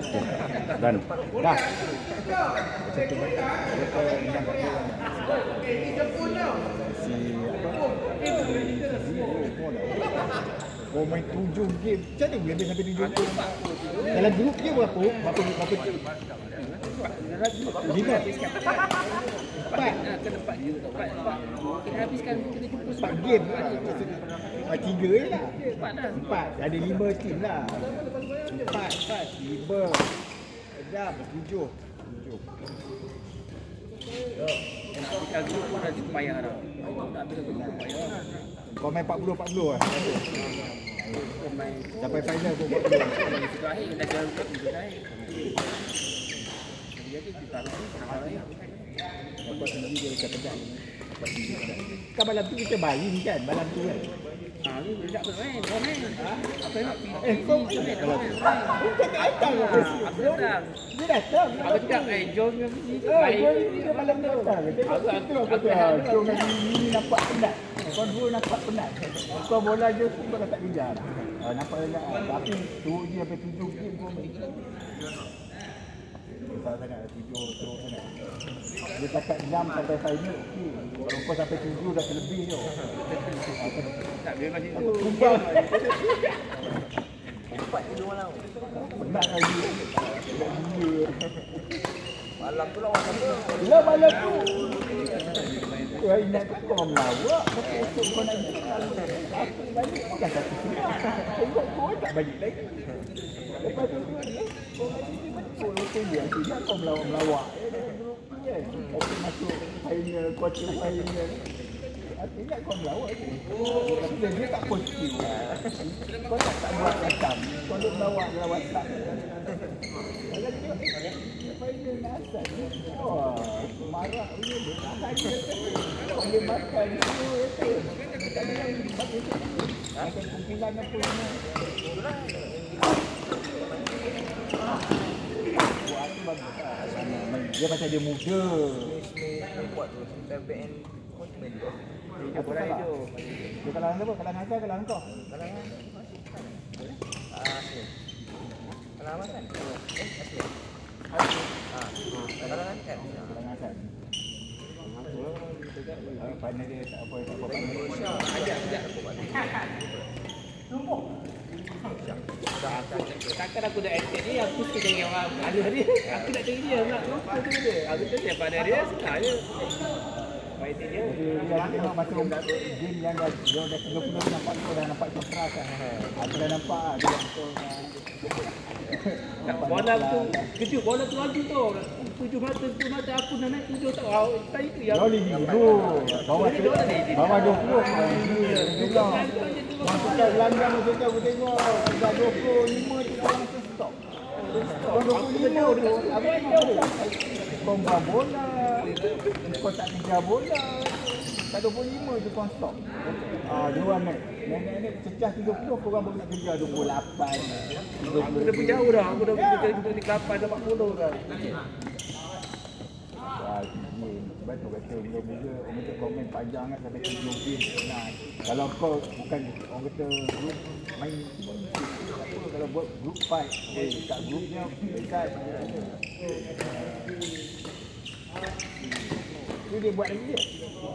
Dan. Dah. Kau main 7 game. Macam mana boleh sampai 7 game? Dalam grup dia berapa tim? 5. 4. Kena 4 je tak 4. Kita habiskan kita jumpa 4 game lah. 3 je lah. 4 dah. 4. Ada 5 tim lah. 4. 5. Sedap. 7. Kita grup pun dah payah dah. Tak habis grup payah. Kau main 40 lah. Sampai final pun 40. Terakhir dah jalan terakhir. Jadi kita taruh ni. Lepas tinggi dia dekat pedang. Kan malam tu kita baling kan? Malam tu kan? Ni tak apa main. Kau main. Apa nak Kau main. Bukan tak datang lah. Aku datang. Dia datang. Aku cakap, jom yang ni. Dia malam tu datang. Tengok tu. Jom ni nampak penat. Kau dua nampak penat. Kau bola je kau dah tak kejar. Nampak penat. Tapi turut dia sampai 7 game pun. Besar sangat 7 teruk sangat. Dia cakap 6 sampai final okey. Kalau kau sampai 7 dah terlebih tu. Tak dia masih tu. Tumbang. Empat je malam. Penat lagi. Malam tu lawan siapa? Lah malam tu. Kau ingat kau melawak. Esok kau nak aku balik bukan satu siap. Tengok kau tak balik lagi. Lepas tu kau balik betul betul dia. Tidak kau melawak. Aku masuk final, quarter final. Aku ingat kau melawak je. Tapi dia tak positif. Kau tak buat macam. Kau duk melawak dalam WhatsApp. Kalau tengok final asal. Wah, marah dia. Dia tahan dia. Dia makan semua. Tak ada yang dipakai. Makan kumpulan apa semua. Buat tu bagus. Dia macam dia muda. Buat tu PBN pun main tu. Dia kalangan siapa? Kalangan Hasan, kalangan kau? Kalangan Asli. Kalangan Hasan? Asli. Kalangan kan? Kalangan Hasan. Pandai dia tak apa. Ajak. Takkan aku dah active ni, aku mesti cari orang ada dia. Aku nak cari dia nak aku tu dia. Aku tu siapa ada dia, senang je. Baik dia. Dia tengok macam game yang dah 30 nampak kau dah nampak keras kan. Aku dah nampak dia betul. Bola tu kejut, bola tu laju tu. 7 mata aku nak naik 7 tak. Tadi tu ya. Loli dulu. Bawah 20. Masukkan langgang tu aku tengok. Dah 25 tu kau langsung stop. Kau 25 tu apa tahu? Kau buang bola. Kau tak kejar bola. Tak 25 tu kau stop. Dia orang nenek cecah 30 korang baru nak kejar 28. Aku dah jauh dah. Aku dah di 8 dah 40 dah. Betul mula-mula orang kata komen panjang kan sampai 7 game. Nah, kalau kau bukan orang kata group main apa kalau buat group fight kat grupnya dekat tu dia buat lagi dia.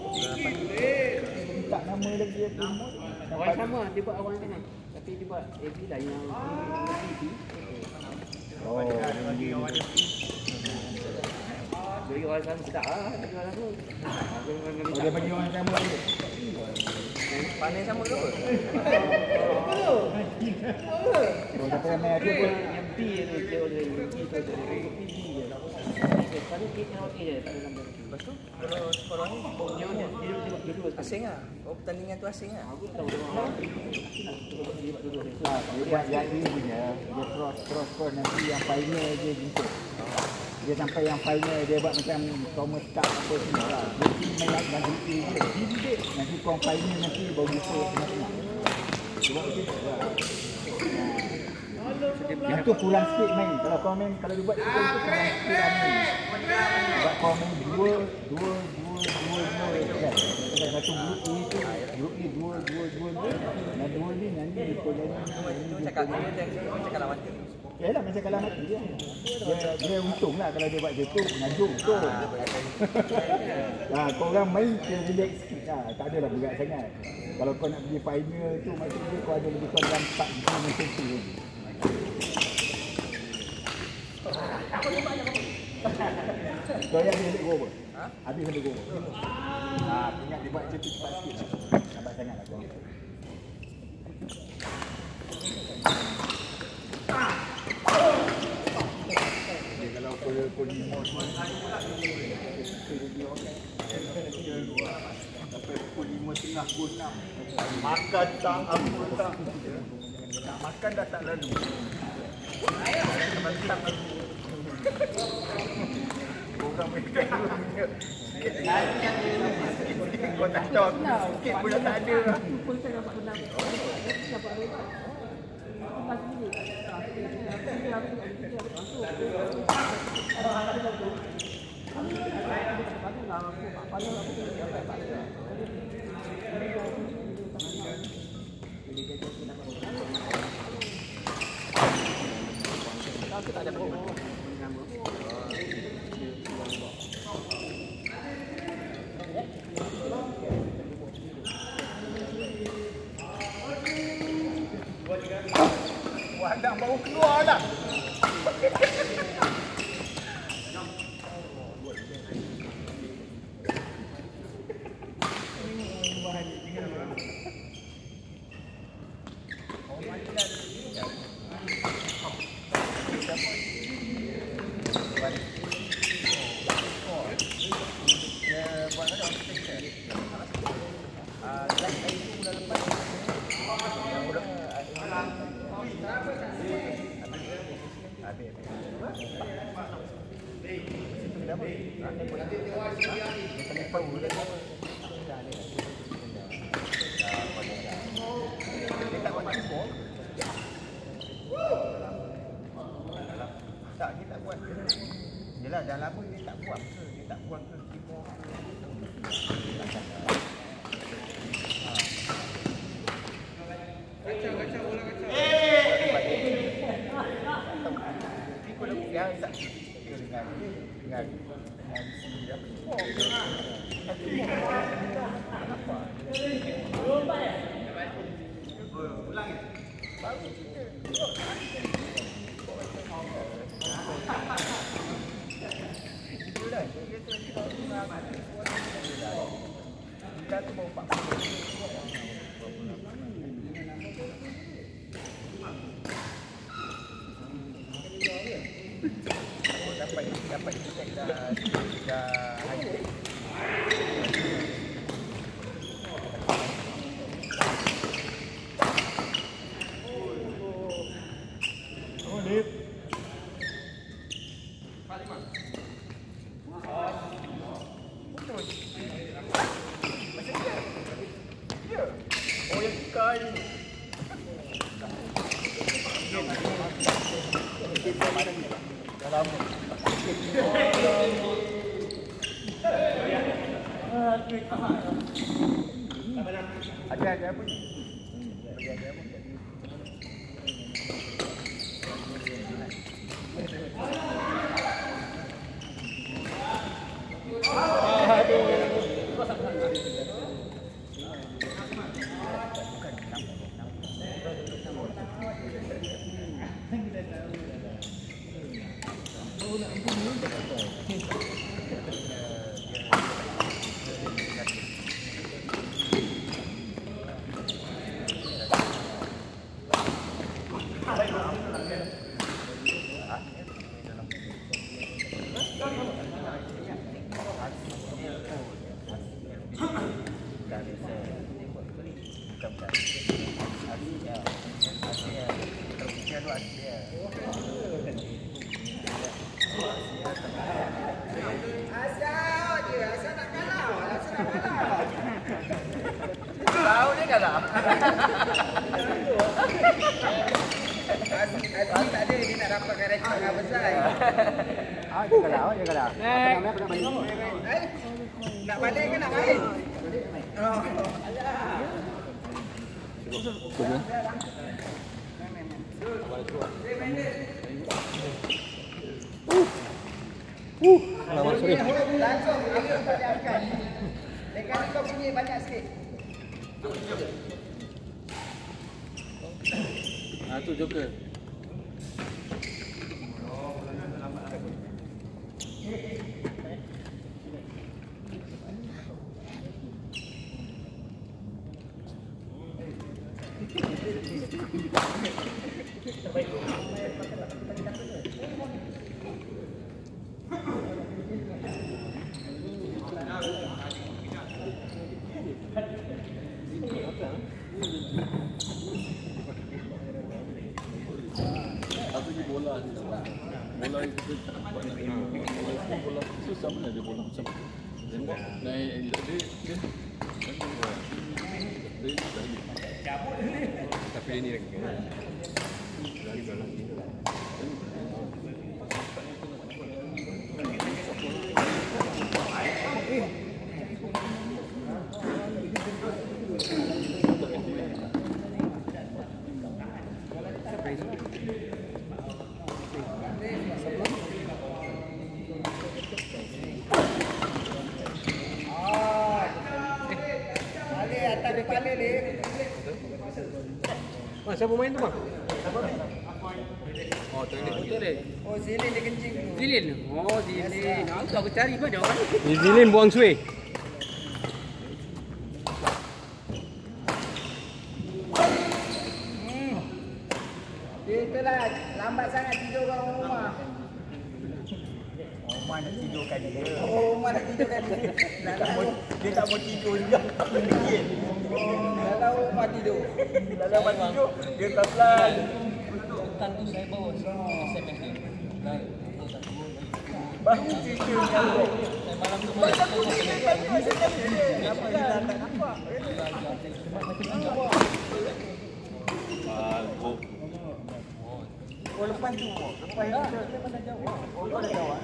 Tak nama lagi dia pun. Orang sama dia buat awal kan. Tapi dia buat AB lah yang Bagi orang sama sedap lah. Bagi orang sama. Dia bagi orang sama lagi. Pandai sama ke apa? Kau kata main aku pun yang B tu dia oleh B tu dia B je. Tadi kita okey je tak ada nombor. Lepas tu kalau sekolah ni Dia asing lah. Oh pertandingan tu asing lah. aku tahu yang ini punya dia cross nanti yang final dia jemput. Dia sampai yang final dia buat macam Thomas Cup apa semua lah. Dia main dan dia nanti kau final nanti baru jumpa tengah-tengah. Dia buat macam tu lah. Yang tu kurang sikit main. Kalau kau main, kalau dia buat itu kurang sikit lah main. Sebab kau main dua kan. Ada satu grup ni tu, grup ni dua. Dan dua ni nyanyi betul Itu cakap dia cakap lawan dia. yalah macam kalah mati dia. Dia untung lah kalau dia buat macam tu, mengajuk betul. Korang main dia relax sikit lah, tak adalah berat sangat. Kalau kau nak pergi final tu maksudnya kau ada lebih kurang 4 game macam tu lagi. Kau yang dia ambil gol apa? Habis ambil gol. Ingat dia buat macam tu cepat sikit. Lambat sangat lah kau. Kalau kau lima semua sampai pukul 5.30 pukul 6 makan tak apa tak nak makan dah tak lalu mentang orang mereka sikit kau tak tahu sikit pun tak ada pun saya dapat menang dapat rebat lepas ni aku tak ada problem. Wadang baru keluar dah. Tak, dia tak buat. Yelah, dah lama dia tak buat ke. Dia tak buat ke keyboard. Kacau, bola kacau. Ikut aku dia tak dengan ulang ya? Baru kita tu bawa 40 dapat cek dah hari. Ada apa ni? Ada apa? Jaga lah, jaga lah. Nak balik ke nak main? Langsung Ambil balik angkat. Dekat ni kau bunyi banyak sikit. tu Joker. Bola itu bola susah mana dia bola macam naik dia tapi ini lagi Siapa main tu bang? Oh, tu ini betul deh. Oh, Zilin dia kencing. Zilin. Oh, Zilin. Aku cari pada orang. Zilin buang suai. Dia itulah lambat sangat tidur kat rumah. Omar nak tidurkan dia. Oh, rumah nak tidurkan dia. Dia tak mau tidur juga. Dalam rumah tidur. Dalam rumah tidur, dia pelan-pelan. Tentu saya bawa SMS ni. Baru cerita kan. Saya malam tu Macam tu dia kan. Kenapa dia tak nampak? Balbuk. Oh, lepas tu. Lepas itu, dia mana jawab? Oh, kau dah jawab.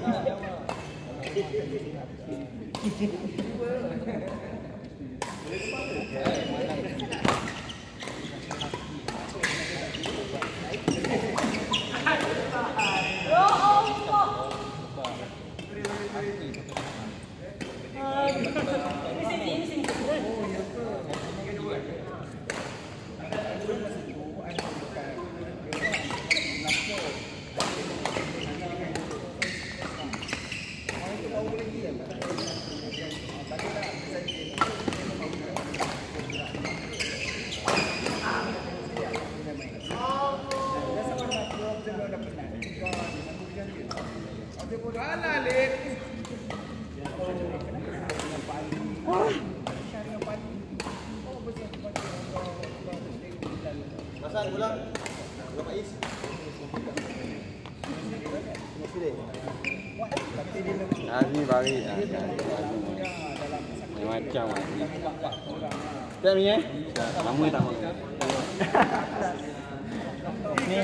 Azmi bagi. Macam ni. Tak ni Lama tak makan. Ni.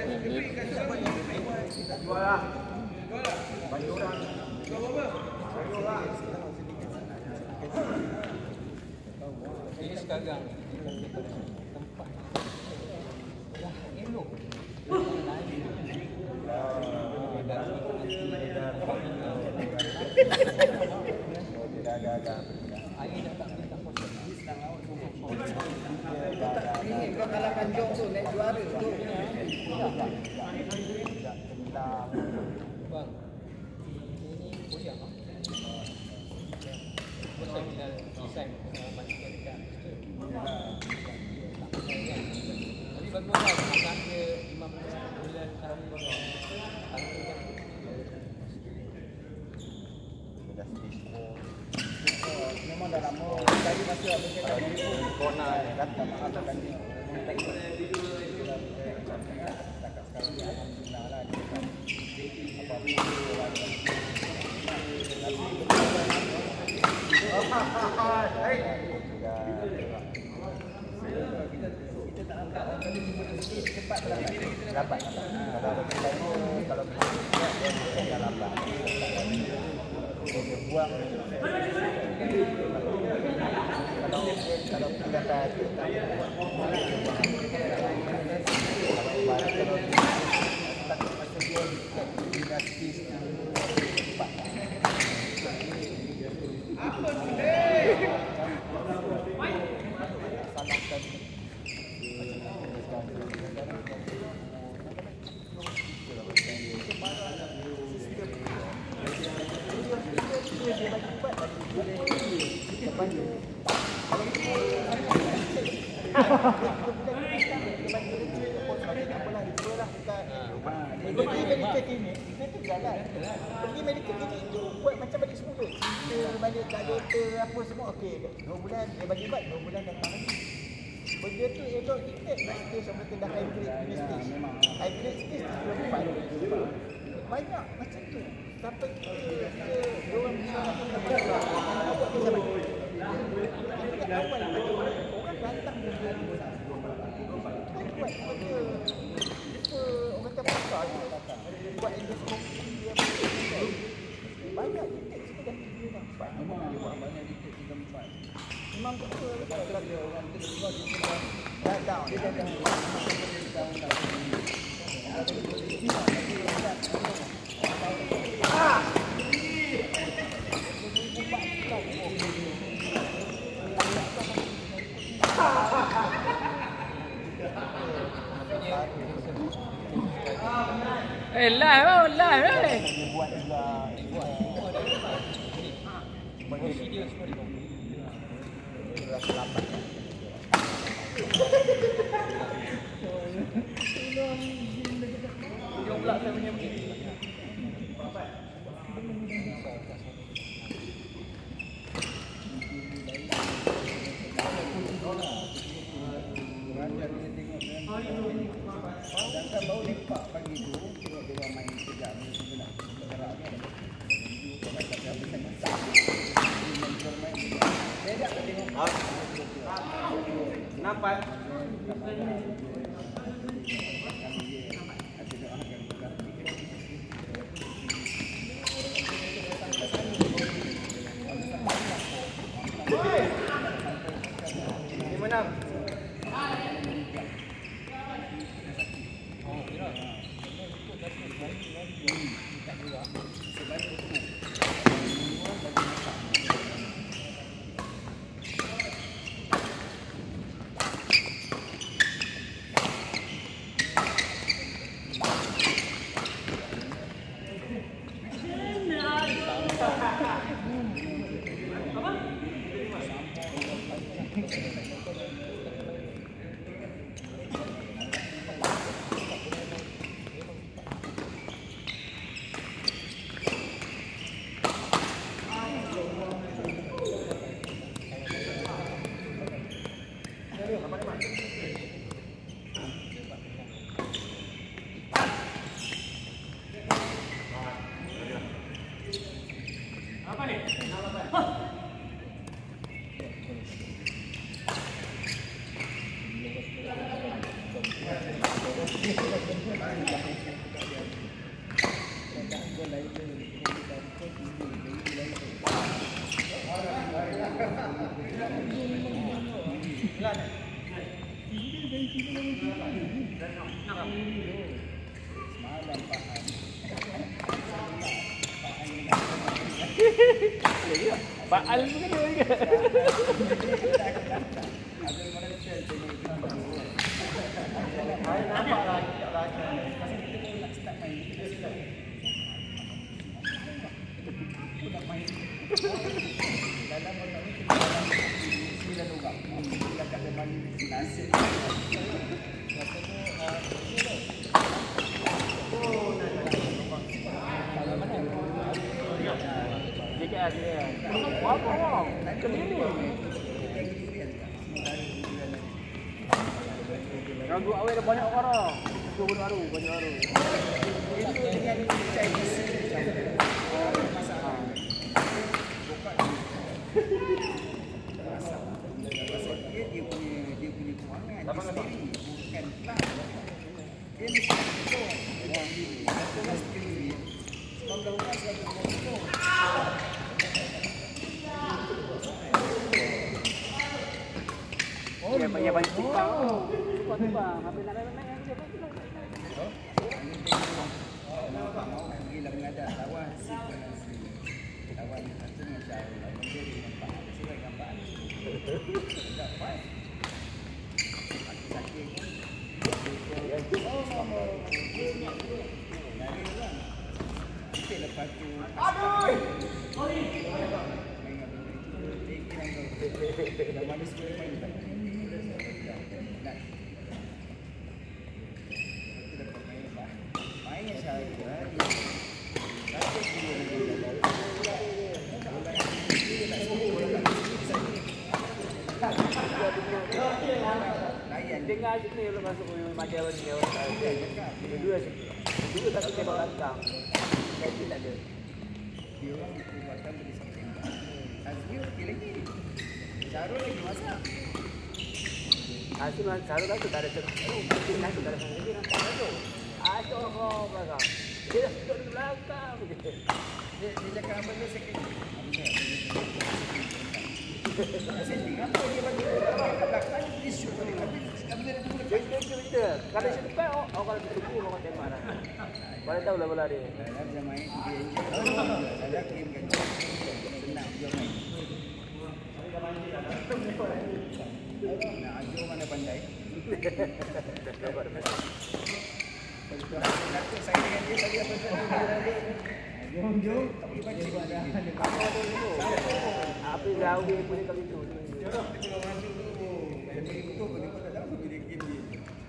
Ini sekarang tempat dah elok. Air dah tak minta kosong. Ini kau kalahkan Jong tu naik juara tu. Bang, ini kuliah ah. Pasal bila design masukkan dekat situ. Tapi baguslah anak dia 5 bulan tahun baru. Memang dah lama dari masa corona kata makan kan ni. Setakat sekarang alhamdulillah lah dia kan kita tak nampak kalau cepat lah dapat kalau kalau dia lambat. Dia buang. Kalau kita tadi pergi medical clinic tu buat macam balik semula. Cerita balik kat doktor apa semua okey. 2 bulan dia bagi ubat, 2 bulan datang lagi. Benda tu elok kita nak stage sampai dah high grade stage. High grade stage tu banyak macam tu. Sampai kita orang bisa buat macam mana. Orang datang dengan buat benda orang kata pasal buat endoskopi dia banyak titik sudah dia nampak dia buat banyak titik 34 memang betul kalau dia orang dah down dia dah down live dia buat juga video semua rasa lambat dia pula saya punya begini dan bau lepak pagi tu dia orang main kejap ni sebelah gerak dia dia tak tengok Nampak? Menang. Pak Al pun kena juga. Ragu awal dah banyak orang. Tu baru banyak orang. itu dengan Chinese masalah dia punya kewangan dia sendiri bukan dia mesti tumpang. Habis nak main-main dia pun tidak. Gila mengajar lawan si lawan satu macam lawan dia di nampak sesuai nampak tak pas sakit kita lepas tu aduh dah manis sekali main tak main saya dengar je ni belum masuk macam ni orang dua satu tembak belakang jadi tak ada dia orang buatkan beli something Azmi okey lagi Syarul lagi masak Syarul kan tak ada mungkin lah tak ada lagi nampak tu asyik orang belakang dia duduk di belakang dia cakap apa dia second setting apa dia bagi kat belakang dia shoot balik habis betul kalau shoot depan orang kalau tunggu orang tembak dah boleh tahu lah bola dia dia main dia enjoy ada game kan senang dia main nak ajar mana pandai saya dengan dia tadi apa jom tak boleh baca apa jauh dia boleh kali tu betul boleh tak tahu bila game dia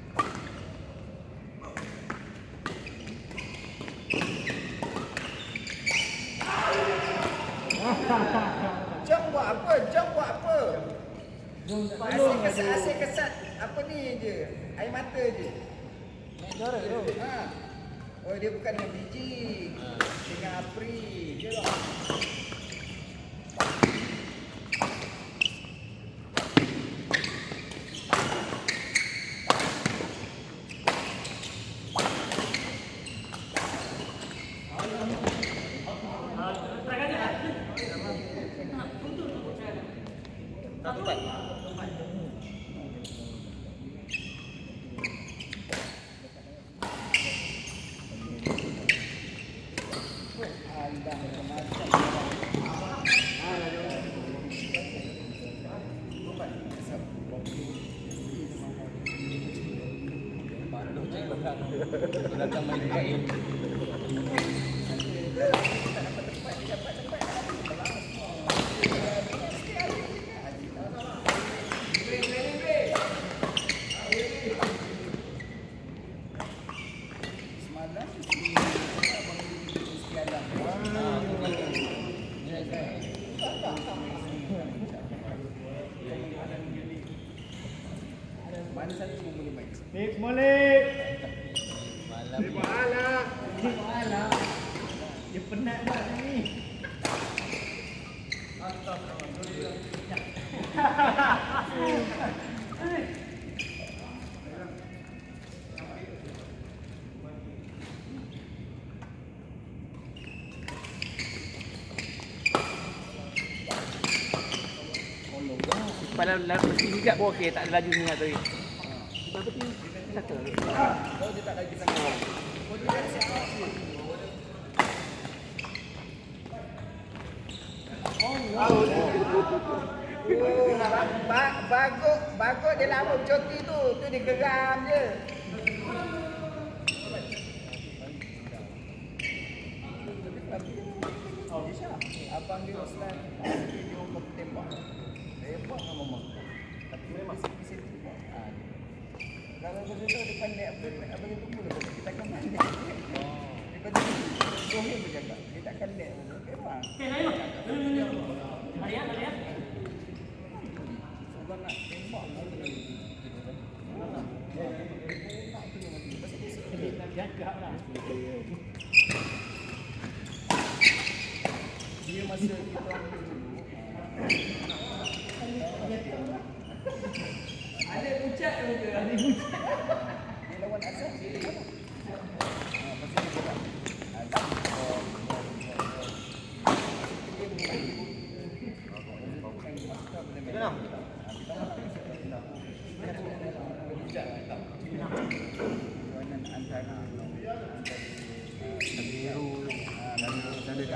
Jom buat apa? Asyik kesat apa ni je. Air mata je. Suara tu. Ha. Oh dia bukan dengan biji. Dengan apri je lah. Datang main kain. Mana satu yang boleh main? Mix Malik. Malam ni. Malah. Dia penat buat ni. Pada mesti juga pun okey, tak ada laju sangat tadi. Tapi kata Oh dia tak lagi sangat. Oh dia dah siap. Bagus dia lama bercuti tu dia geram je. Abang dia Oslan, dia orang tembak. Tembak dengan mama. Tapi memang sikit tembak. Kalau begitu depan dia apa dia tunggu dulu. Kita akan main. Dia kata suami berjaga. Dia takkan let. Memang. Harian. Abang nak tembak. Dia masa kita orang dulu. Ada pucat ke? Ada pucat. Dia lawan Azam. Pasal dia cakap Azam. Dia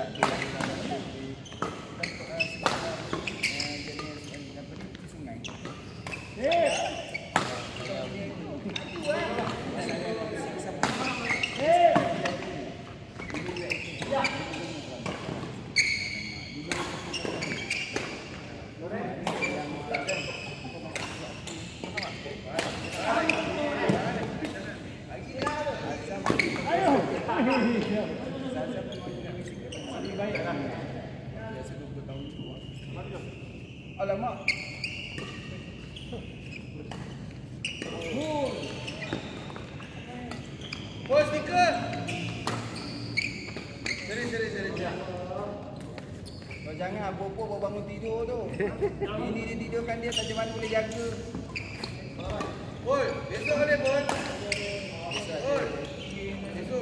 Alamak. Bos stiker. Seri. Kau jangan apa-apa bawa bangun tidur tu. Ini dia tidurkan dia macam mana boleh jaga. Boy, besok boleh boy. Boy. Besok.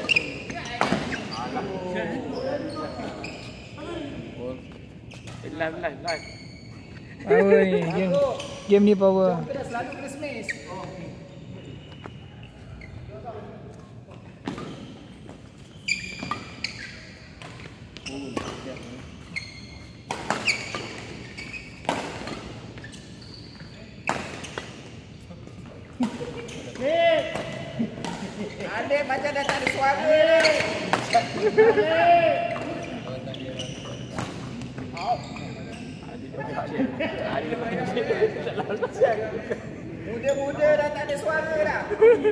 Live. Power ni, game ni power. Kita dah selalu kena smash. Adik macam dah tak ada suara ni. Muda-muda dah tak ada suara dah.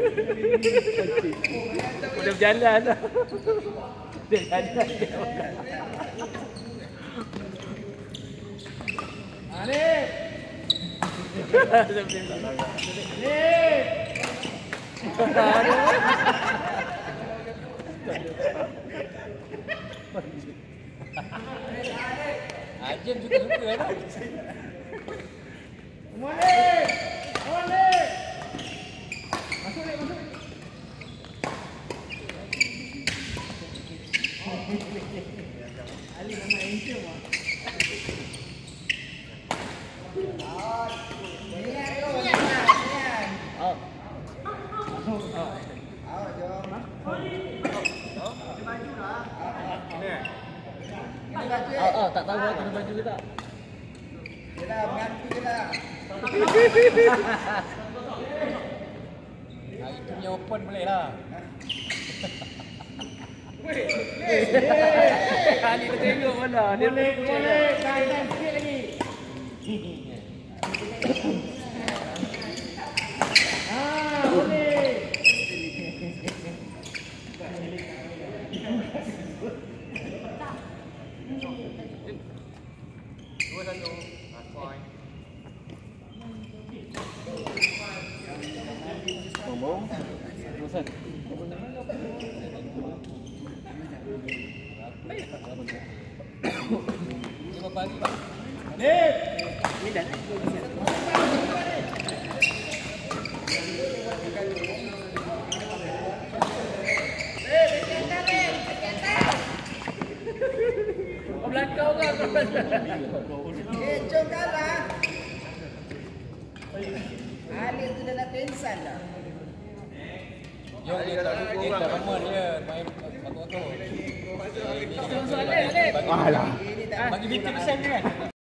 Udah berjalan dah. Dia jalan. Adik. Ajem juga suka lah. Tak tahu lah kena baju ke tak. Yelah, mengantu je lah. Hari tu punya open boleh lah. Ali tu tengok mana. Dia Boleh. Tahan sikit lagi. Boleh. Lima pagi Pak. ni dah. Belakang orang. Jom kalah. Alif tu dah nak pensan dah. Jom dia tak dukung dah lama dia main motor. Soalan Alif. Alah. Bagi 50% dia kan.